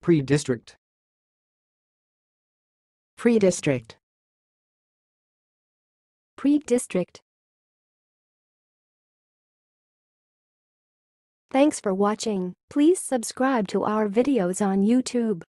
Predistrict. Predistrict. Predistrict. Thanks for watching. Please subscribe to our videos on YouTube.